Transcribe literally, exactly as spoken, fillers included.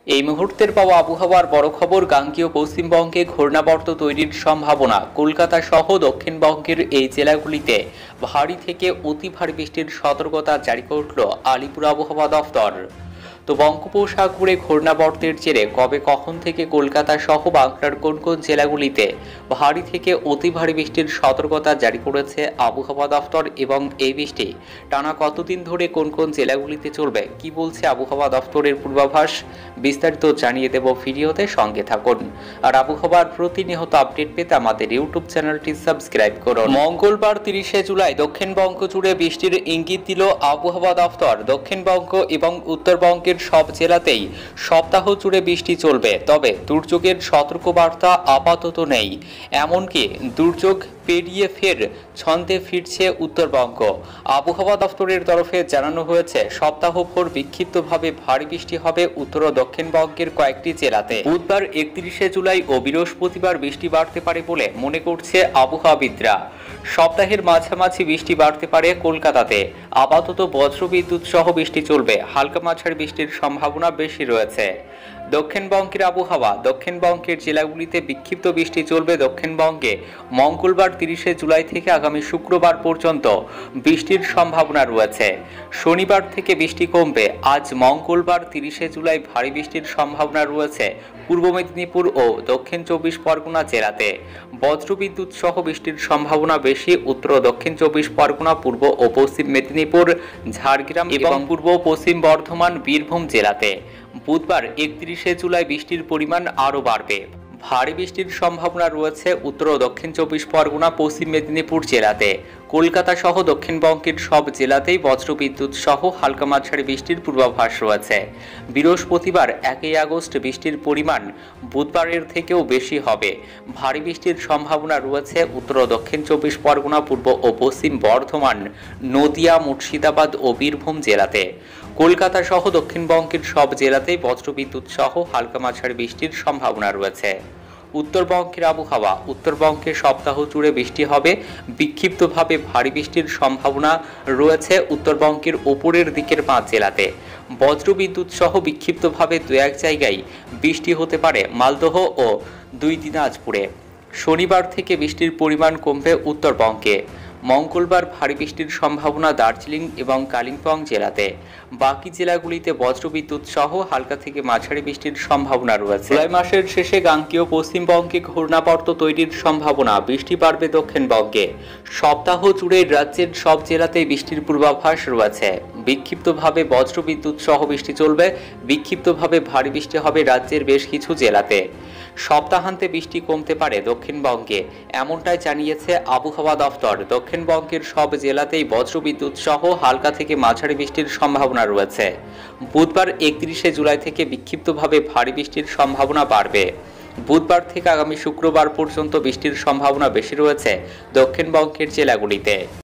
এই মুহূর্তের পাওয়া আবহাওয়ার বড় খবর, গাঙ্গেয় পশ্চিমবঙ্গে ঘূর্ণাবর্ত তৈরির সম্ভাবনা। কলকাতা সহ দক্ষিণবঙ্গের এই জেলাগুলিতে ভারী থেকে অতি ভারী বৃষ্টির সতর্কতা জারি করল আলিপুর আবহাওয়া দফতর। তো বঙ্গোপসাগরে ঘূর্ণাবর্তের জেরে কবে কখন থেকে কলকাতা সহ বাংলার কোন কোন জেলাগুলিতে ভারী থেকে অতি ভারী বৃষ্টির সতর্কতা জারি করেছে আবহাওয়া দফতর এবং এই বৃষ্টি টানা কতদিন ধরে কোন কোন জেলাগুলিতে চলবে, কি বলছে আবহাওয়া দফতরের পূর্বাভাস, বিস্তারিত জানিয়ে দেব ভিডিওতে, সঙ্গে থাকুন। আর আবহাওয়ার প্রতিনিয়ত আপডেট পেতে আমাদের ইউটিউব চ্যানেলটি সাবস্ক্রাইব করুন। মঙ্গলবার তিরিশে জুলাই দক্ষিণবঙ্গ জুড়ে বৃষ্টির ইঙ্গিত দিল আবহাওয়া দফতর। দক্ষিণবঙ্গ এবং উত্তরবঙ্গের সব জেলাতেই সপ্তাহ জুড়ে বৃষ্টি চলবে, তবে দুর্যোগের সতর্কবার্তা আপাতত নেই। এমনকি দুর্যোগ পেরিয়ে ফের ছন্দে ফিরছে উত্তরবঙ্গ। আবহাওয়া দফতরের তরফে জানানো হয়েছে, সপ্তাহভর বিক্ষিপ্তভাবে ভারী বৃষ্টি হবে উত্তর ও দক্ষিণবঙ্গের কয়েকটি জেলাতে। বুধবার একত্রিশে জুলাই ও বৃহস্পতিবার বৃষ্টি বাড়তে পারে বলে মনে করছে আবহাওয়াবিদরা। সপ্তাহের মাঝামাঝি বৃষ্টি বাড়তে পারে কলকাতাতে। আপাতত বজ্রবিদ্যুৎ সহ বৃষ্টি চলবে, হালকা মাঝারি বৃষ্টির সম্ভাবনা বেশি রয়েছে। দক্ষিণবঙ্গের আবহাওয়া, দক্ষিণবঙ্গের জেলাগুলিতে বিক্ষিপ্ত বৃষ্টি চলবে। দক্ষিণবঙ্গে মঙ্গলবার তিরিশে জুলাই থেকে আগামী শুক্রবার পর্যন্ত বৃষ্টির সম্ভাবনা রয়েছে। শনিবার থেকে বৃষ্টি কমবে। আজ মঙ্গলবার তিরিশে জুলাই ভারী বৃষ্টির সম্ভাবনা রয়েছে পূর্ব মেদিনীপুর ও দক্ষিণ চব্বিশ পরগনা জেলাতে। বজ্রবিদ্যুৎ সহ বৃষ্টির সম্ভাবনা বেশি উত্তর ও দক্ষিণ চব্বিশ পরগনা, পূর্ব ও পশ্চিম মেদিনীপুর, ঝাড়গ্রাম এবং পূর্ব পশ্চিম বর্ধমান, বীরভূম জেলাতে। বুধবার একত্রিশে জুলাই বৃষ্টির পরিমাণ আরও বাড়বে। ভারী বৃষ্টির সম্ভাবনা রয়েছে উত্তর ও দক্ষিণ চব্বিশ পরগনা, পশ্চিম মেদিনীপুর জেলাতে। কলকাতা সহ দক্ষিণবঙ্গের সব জেলাতেই বজ্রবিদ্যুৎ সহ হালকা মাঝারি বৃষ্টির পূর্বাভাস রয়েছে। বৃহস্পতিবার একই আগস্ট বৃষ্টির পরিমাণ বুধবারের থেকেও বেশি হবে। ভারী বৃষ্টির সম্ভাবনা রয়েছে উত্তর ও দক্ষিণ চব্বিশ পরগনা, পূর্ব ও পশ্চিম বর্ধমান, নদিয়া, মুর্শিদাবাদ ও বীরভূম জেলাতে। কলকাতা সহ দক্ষিণবঙ্গের সব জেলাতেই বজ্রবিদ্যুৎ সহ হালকা মাঝারি বৃষ্টির সম্ভাবনা রয়েছে। উত্তরবঙ্গের আবহাওয়া, উত্তরবঙ্গে সপ্তাহ জুড়ে বৃষ্টি হবে। বিক্ষিপ্তভাবে ভারী বৃষ্টির সম্ভাবনা রয়েছে উত্তরবঙ্গের ওপরের দিকের পাঁচ জেলাতে। বজ্রবিদ্যুৎ সহ বিক্ষিপ্তভাবে দু এক জায়গায় বৃষ্টি হতে পারে মালদহ ও দুই দিনাজপুরে। শনিবার থেকে বৃষ্টির পরিমাণ কমবে উত্তরবঙ্গে। মঙ্গলবার ভারী বৃষ্টির সম্ভাবনা দার্জিলিং এবং কালিম্পং জেলাতে। বাকি জেলাগুলিতে বজ্রবিদ্যুৎ সহ হালকা থেকে মাঝারি বৃষ্টির সম্ভাবনা রয়েছে। জুলাই মাসের শেষে গাঙ্গেয় পশ্চিমবঙ্গে ঘূর্ণাবর্ত তৈরির সম্ভাবনা, বৃষ্টি বাড়বে দক্ষিণবঙ্গে। সপ্তাহ জুড়ে রাজ্যের সব জেলাতেই বৃষ্টির পূর্বাভাস রয়েছে। বিক্ষিপ্তভাবে বজ্রবিদ্যুৎ সহ বৃষ্টি চলবে। বিক্ষিপ্তভাবে ভারী বৃষ্টি হবে রাজ্যের বেশ কিছু জেলাতে। সপ্তাহান্তে বৃষ্টি কমতে পারে দক্ষিণবঙ্গে, এমনটাই জানিয়েছে আবহাওয়া দফতর। দক্ষিণবঙ্গের সব জেলাতেই বজ্রবিদ্যুৎ সহ হালকা থেকে মাঝারি বৃষ্টির সম্ভাবনা রয়েছে। বুধবার একত্রিশে জুলাই থেকে বিক্ষিপ্তভাবে ভারী বৃষ্টির সম্ভাবনা বাড়বে। বুধবার থেকে আগামী শুক্রবার পর্যন্ত বৃষ্টির সম্ভাবনা বেশি রয়েছে দক্ষিণবঙ্গের জেলাগুলিতে।